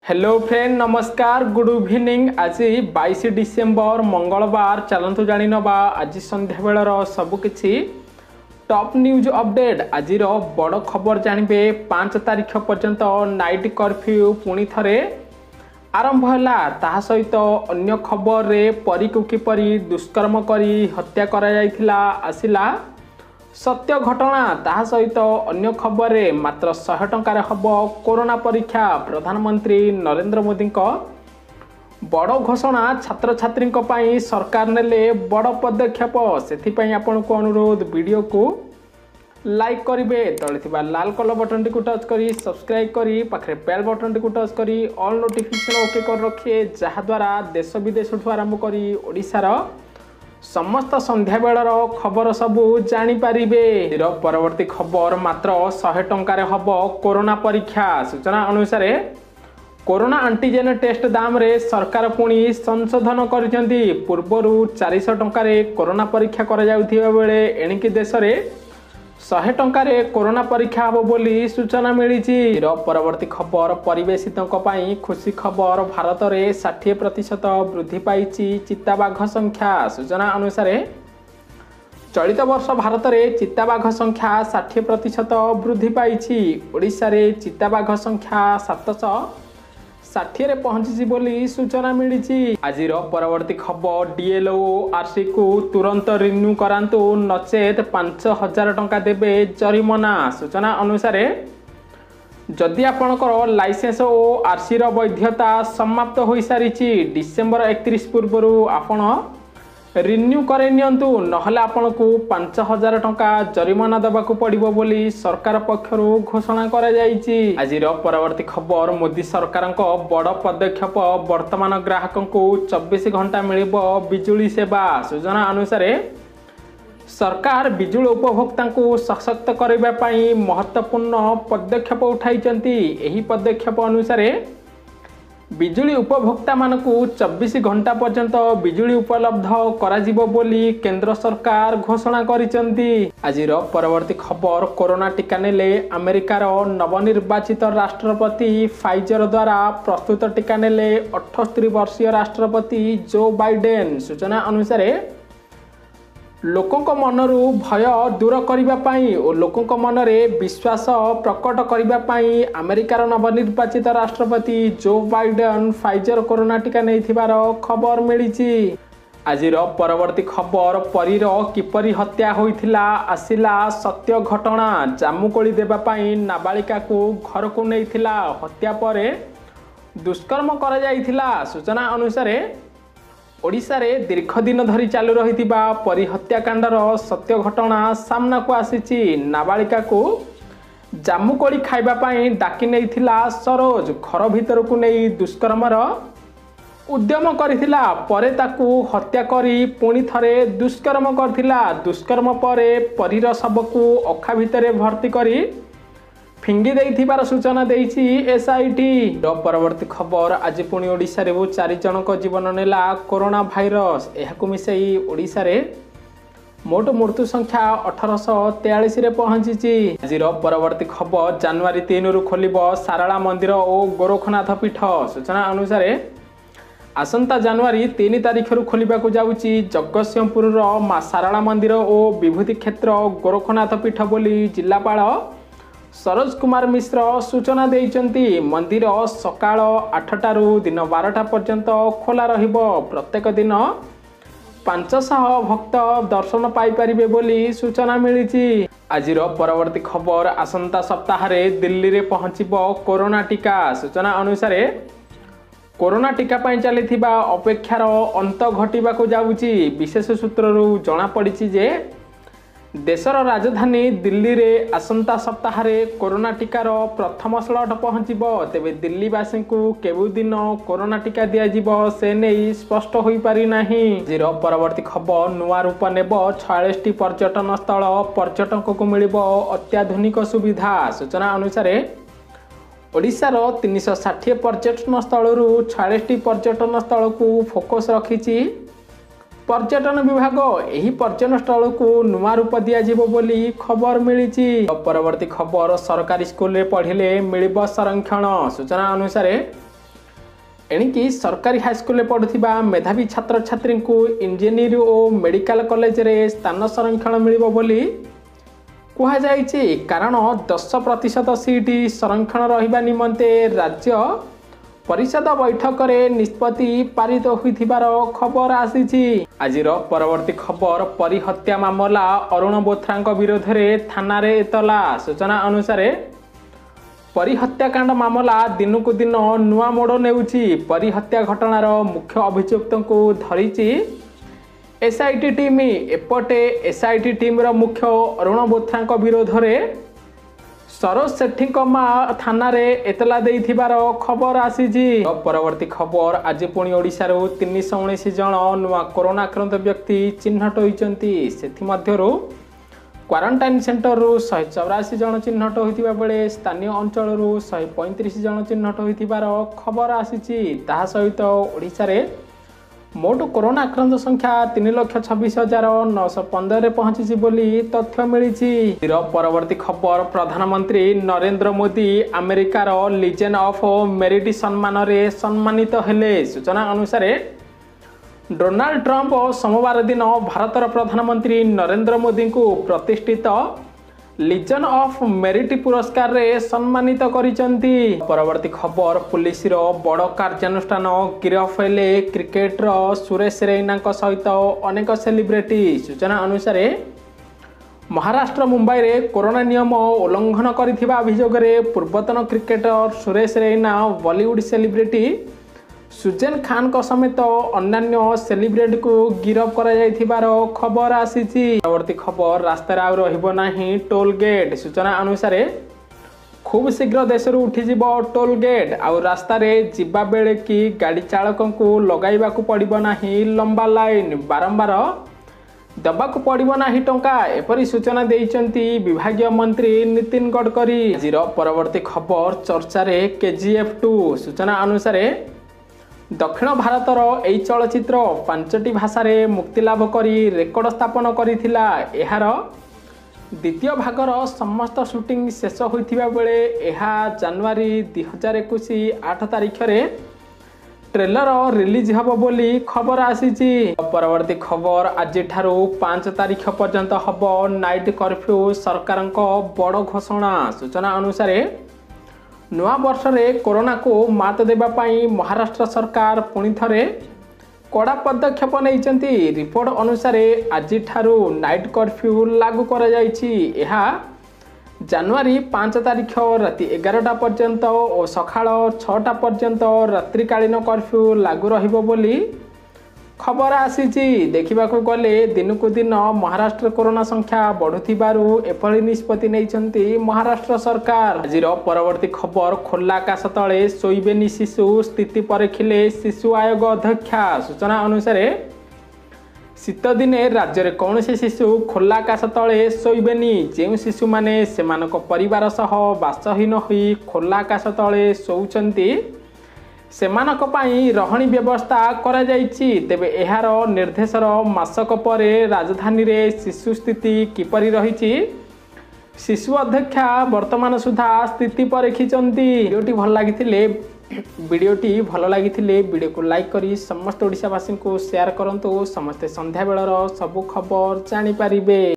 Hello friend नमस्कार good evening. आज 22 December मंगलवार चलतु जानी नवा आज संध्या बेलर सबकिछि टॉप न्यूज अपडेट। आज बड़ खबर जानबे 5 तारिख पर्यंत नाइट कर्फ्यू पुणी थरे आरंभ है। ता सहित अन्य खबर रे परी को किपरि दुष्कर्म करी हत्या करा जायथिला आसिला सत्य घटना। ता सहित अन्य खबर रे मात्र 100 टंकार हब कोरोना परीक्षा। प्रधानमंत्री नरेंद्र मोदी बड़ घोषणा छात्र छात्री पई सरकार नेले बड़ पदक्षेप। से आपण को अनुरोध वीडियो को लाइक करेंगे, तले थिबा लाल कलर बटन टी को टच करी सब्सक्राइब करी पाखरे बेल बटन टी को टच करी ऑल नोटिफिकेशन ओके कर रखिए, जहा द्वारा देश विदेश आरंभ करी ओडिशार समस्त संध्या बेलर खबर सबू जानी पारिबे। परवर्ती खबर मात्र 100 टंकार हब कोरोना परीक्षा। सूचना अनुसार कोरोना एंटीजेन टेस्ट दाम रे सरकार पुणी संशोधन करिसेंती। पूर्वरु 400 टंकार कोरोना परीक्षा करा जाउथिबा बेले एणिकी देश रे 100 टंकार कोरोना परीक्षा हबो बोली सूचना मिली। परवर्ती खबर परिवेशितों पाई खुशी खबर। भारत में 60% वृद्धि पाई चिताबाघ संख्या। सूचना अनुसार चलित वर्ष भारत में चिताबाघ संख्या 60% वृद्धि पाई। ओडिशा रे चिताबाघ संख्या 760 रे पहुंची बोली सूचना मिली। आज परवर्ती खबर डीएलओ आरसी को तुरंत रिन्यू करांतु नचेत 5000 टंका देबे जरिमाना। सूचना अनुसार जदि आपणकर लाइसेंस और आरसी रो वैधता समाप्त हो सारी डिसेम्बर 31 पूर्व आपण रिन्यू करे नियंतु, नहले आपण को 5000 टंका जरिमाना देबाकू पड़िबो बोली सरकार पक्षरु घोषणा करा जायछि। आज परवर्ती खबर मोदी सरकार बड़ पदक्षेप। वर्तमान ग्राहक को 24 घंटा मिलिबो बिजुली सेवा। सूचना अनुसार सरकार बिजुली उपभोक्ता को सशक्त करबा पई महत्वपूर्ण पदक्षेप उठाइचंती। एही पदक्षेप अनुसार बिजुली उपभोक्ता मानकु 24 घंटा पर्यंत बिजुली उपलब्ध कराजिबो बोली केंद्र सरकार घोषणा करिसंती। आज परवर्ती खबर कोरोना टीका नेले अमेरिकार नवनिर्वाचित राष्ट्रपति फाइजर द्वारा प्रस्तुत टीका नेले 78 वर्षीय राष्ट्रपति जो बाइडेन। सूचना अनुसार लोकों मनरू भय दूर करने और लोकों मनरे विश्वास प्रकट करने अमेरिकार नवनिर्वाचित राष्ट्रपति जो बाइडेन फाइजर कोरोना टीका नहीं खबर मिली। आज परवर्ती खबर परीर किपरि हत्या होइथिला आसिला सत्य घटना। जामुकोली देवाई नाबालिका को घर को नहीं हत्या पर दुष्कर्म करा जाइथिला। सूचना अनुसार ओडिशा रे दीर्घ दिन धरी चालू रही परी हत्याकांडर सत्य घटना सामना को आसी। नाबालिका को जामुकोली खाइबापी डाकी नहीं सरोज घर भीतर को नहीं दुष्कर्मर उद्यम करथिला। परे ताकू हत्या करी पुणी थरे दुष्कर्म करथिला। दुष्कर्म परे परीर शव को अखा भितर भर्ती करी फिंगी देइथिबार सूचना देइछि एसआईटी। परवर्ती खबर आज पुणी ओडिशा रे 4 जनक जीवन नेला कोरोना भाइरस। एहाकु मिसई ओडिशा रे मोट मृत्यु संख्या 1843 रे पहुंची। आज परवर्ती खबर जनवरी 3 रु खोलिबो सारला मंदिर और गोरखनाथ पीठ। सूचना अनुसार आसंता जनवरी 3 तारिख रु खोलिबाकू जाउची जगतसिंहपुर रो मा सारला मंदिर और विभूति क्षेत्र गोरखनाथ पीठ बोली जिलापाल सरोज कुमार मिश्र सूचना देइचंती। मंदिर सकाळ 8टा रु दिन 12टा पर्यंत खोला रहिबो। प्रत्येक दिन 500 भक्त दर्शन पाई परिबे बोली सूचना मिली। आज परवर्ती खबर आसंता सप्ताह रे दिल्ली रे पहुंचिबो कोरोना टीका। सूचना अनुसार कोरोना टीका पाई चलिथिबा अपेक्षार अंत घटिबाकू जाउची। विशेष सूत्ररू जना पड़िछि जे देशर राजधानी दिल्ली रे आसंता सप्ताह रे कोरोना टीकार प्रथम स्लॉट पहुंचीबो। तेबे दिल्लीवासी को केबु दिन कोरोना टीका दिया जिवो से नहीं स्पष्ट होई पारि नाही। जीरो परवर्ती खबर नुआ रूप नेबो 46टी पर्यटन स्थल। पर्यटक को मिलिबो अत्याधुनिक सुविधा। सूचना अनुसार ओडिशार 360 पर्यटन स्थल 46टी पर्यटन स्थल को फोकस रखिछि पर्यटन विभाग। यही पर्यटन स्थल को नुआ रूप दिज्व बोली खबर मिली। परवर्ती खबर सरकारी स्कूल रे पढ़िले मिलिबो संरक्षण। सूचना अनुसार एणिकी सरकारी हाईस्कल पढ़ुवा मेधावी छात्र छात्री को इंजीनियर और मेडिकल कॉलेज रे स्थान संरक्षण मिलिबो बोली कहुई। कारण 10% सीट संरक्षण रहिबा निमंते राज्य परिषद बैठक रे निष्पत्ति पारित होइथिबार खबर आसीछि। आजिर परवर्ती खबर परिहत्या मामला अरुण बोथ्रा विरोध में थाना रे एतला। सूचना अनुसार परिहत्याकांड मामला दिनकू दिन नुआ मोड़ नेउछि। परिहत्या घटनार मुख्य अभियुक्त को धरिछि एसआईटी टीम। एपटे एसआईटी टीम रो मुख्य अरुण बोथ्रा विरोध में सरोज सेठी माँ थाना रे एतला देइथिबार खबर आसीछि। परवर्ती खबर आज पुणी ओडिशा रो 319 जन नुआ कोरोना आक्रांत व्यक्ति चिन्हट होइचंती। सेथिमध्यरु क्वारंटाइन सेंटर रु 184 जन चिन्हट होइथिबा बेले स्थानीय अंचल रु 135 जन चिन्हट होइथिबार खबर आसीछि। ताहा सहित ओडिशा रे मोट कोरोना आक्रांत संख्या 3,26,915 रे पहुंची बोली तथ्य मिली। परवर्ती खबर प्रधानमंत्री नरेंद्र मोदी अमेरिकार लीजेंड ऑफ मेरिट सम्मान रे सम्मानित हेले। सूचना अनुसार डोनाल्ड ट्रंप सोमवार दिन भारतर प्रधानमंत्री नरेंद्र मोदी को प्रतिष्ठित लीजन ऑफ मेरिट पुरस्कार रे सम्मानित करिसंती। परवर्ती खबर पुलिस रो बड़ कार्यानुष्ठान गिरफ हेले क्रिकेटर सुरेश रैना सहित अनेक सेलिब्रिटी। सूचना अनुसार महाराष्ट्र मुंबई रे कोरोना नियम उल्लंघन करथिबा अभियोग रे पूर्वतन क्रिकेटर सुरेश रैना बॉलीवुड सेलिब्रिटी सुजैन खान को समेत अन्य सेलिब्रिटी को गिरफ कर खबर आसीछि। परवर्ती खबर रास्ता आउ रहिबो नाही टोल गेट। सूचना अनुसार खूब शीघ्र देश उठिजिब टोल गेट। आउ रास्ता रे जिबा बेले कि गाड़ी चालकों को लगाइबा को पड़िबो नाही लंबा लाइन, बारंबार दबाकू पड़िबो नाही टंका। एपरी सूचना देइचंती विभागीय मंत्री नितिन गडकरी। आजिर परवर्ती खबर चर्चा रे KGF 2। सूचना अनुसार दक्षिण भारतर एई चलचित्र 5टी भाषा रे मुक्तिलाभ करी रेकर्ड स्थापन करिथिला। एहार द्वितीय भागर समस्त शूटिंग शेष होइथिबा बेले एहा जनवरी 2021 8 तारिख रे ट्रेलर रिलीज हबो बोली खबर आसीछि। परवर्ती खबर आज ठारू 5 तारिख पर्यंत हबो नाइट कर्फ्यू सरकारक बड़ घोषणा। सूचना अनुसार नुआ वर्ष रे कोरोना को मात देबा पाई महाराष्ट्र सरकार पुणी थरे कड़ा पदक्षेप नैचंती। रिपोर्ट अनुसार आज ठारू नाइट कर्फ्यू लागू करा जायछि। एहा जनवरी 5 तारिख राति 11टा पर्यंत और सकाळ 6टा पर्यंत रात्रिकालीन कर्फ्यू लागू रहिबो बोली खबर आसीछि। देखिबाकू गले दिनकू दिन महाराष्ट्र कोरोना संख्या बढ़ुथिबारु एपरि निष्पत्ति नैचंती महाराष्ट्र सरकार। आजिर परवर्ती खबर खोला आकाश तले शोइबेनी शिशु स्थिति परीक्षिले शिशु आयोग अध्यक्षा। सूचना अनुसार शीत दिने राज्य रे कौनसी शिशु खोला आकाश तले शोइबेनी। जे शिशु माने सेमानक परिवार सह बासहीन होई खोला आकाश तले शोउचंती सेमानक पाई रहणी व्यवस्था करा जायछि। तेबे एहार निर्देशर मासक परे राजधानी रे शिशु स्थिति किपरि रहिछि शिशु अध्यक्षा वर्तमान सुधा स्थिति परीक्षिचंती। वीडियोटी भल लागिथिले वीडियो को लाइक करी समस्त ओडिशावासी को शेयर करंतु। समस्त संध्या बेलर सब खबर जानि पारिबे।